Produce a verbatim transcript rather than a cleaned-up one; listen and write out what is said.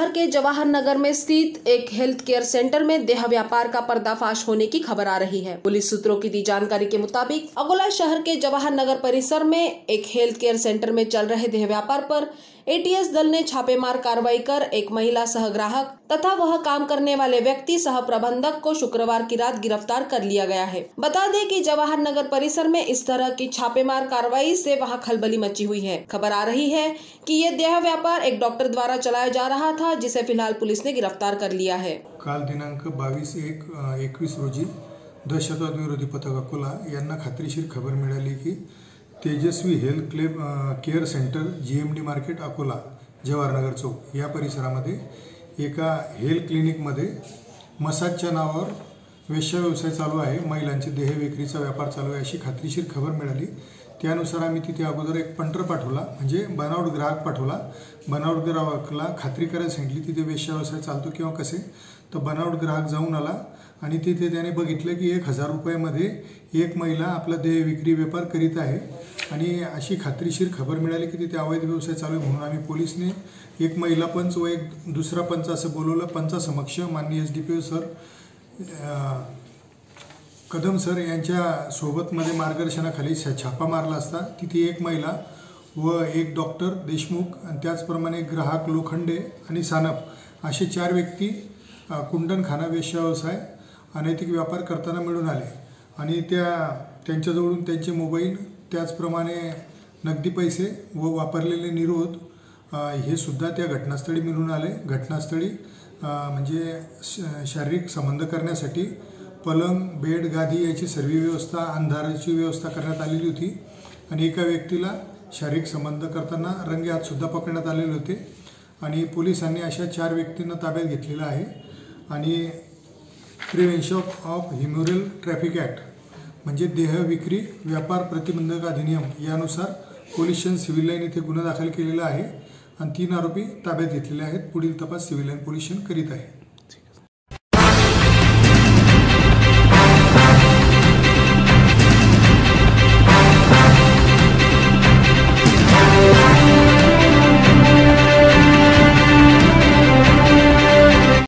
शहर के जवाहर नगर में स्थित एक हेल्थ केयर सेंटर में देह व्यापार का पर्दाफाश होने की खबर आ रही है। पुलिस सूत्रों की दी जानकारी के मुताबिक अकोला शहर के जवाहर नगर परिसर में एक हेल्थ केयर सेंटर में चल रहे देह व्यापार पर एटीएस दल ने छापेमार कार्रवाई कर एक महिला सह ग्राहक तथा वह काम करने वाले व्यक्ति सह प्रबंधक को शुक्रवार की रात गिरफ्तार कर लिया गया है। बता दें कि जवाहर नगर परिसर में इस तरह की छापेमार कार्रवाई से वहां खलबली मची हुई है। खबर आ रही है कि ये देह व्यापार एक डॉक्टर द्वारा चलाया जा रहा था, जिसे फिलहाल पुलिस ने गिरफ्तार कर लिया है। काल दिनांक बावीस एक एकवीस रोजी दहशतवाद विरोधी पथक अकोला यांना खात्रीशीर खबर मिळाली की Tejaswi health club care centre GMD market Akola Jawaharnagar Chowk या परिसरामध्ये एका हेल्थ क्लिनिकमध्ये मसाजच्या नावावर वेश्या व्यवसाय चालू आहे, महिलांचे देह विक्रीचा व्यापार चालू आहे अशी खात्रीशीर खबर मिळाली। त्यानुसार आम्ही तिथे अगोदर एक पंटर पाठवला, म्हणजे बनावट ग्राहक पाठवला। बनावट ग्राहकाला खात्री करायला सांगितली तिथे वेश्या व्यवसाय चालतो किंवा कसे, तर बनावट ग्राहक जाऊन आला आणि तिथे त्याने बघितलं की एक हजार रुपयामध्ये एक महिला आपला देह विक्री व्यापार करीत आहे आणि अशी खात्रीशीर खबर मिळाली की तिथे अवैध व्यवसाय चालू आहे। म्हणून आम्ही पोलिसने एक महिला पंच व एक दुसरा पंच असं बोलवलं। पंचासमक्ष माननीय एसडीपीओ सर कदम सर यांच्या सोबत मध्ये मार्गदर्शनाखाली छापा मारला असता तिथे एक महिला व एक डॉक्टर देशमुख आणि त्याचप्रमाणे ग्राहक लोखंडे आणि सानप असे चार व्यक्ती कुंडनखाना वेश्या व्यवसाय अनैतिक व्यापार करताना मिळून आले आणि त्या त्यांच्याजवळून त्यांचे मोबाईल त्याचप्रमाणे नगदी पैसे व वापरलेले निरोध हे सुद्धा त्या घटनास्थळी मिळून आले। घटनास्थळी म्हणजे शारीरिक संबंध करण्यासाठी पलंग बेड गादी याची सर्व व्यवस्था अंधाराची व्यवस्था करण्यात आलेली होती आणि एका व्यक्तीला शारीरिक संबंध करताना रंगे हात सुद्धा पकडण्यात आलेले होते आणि पोलिसांनी अशा चार व्यक्तींना ताब्यात घेतलेला आहे आणि prevention of immoral traffic act म्हणजे देह विक्री व्यापार प्रतिबंधक अधिनियम यानुसार पोलीस स्टेशन सिव्हिल लाईन येथे गुन्हा दाखल केलेला आहे आणि तीन आरोपी ताब्यात घेतलेले आहेत। पुढील तपास सिव्हिल लाईन पोलीस स्टेशन करीत आहे।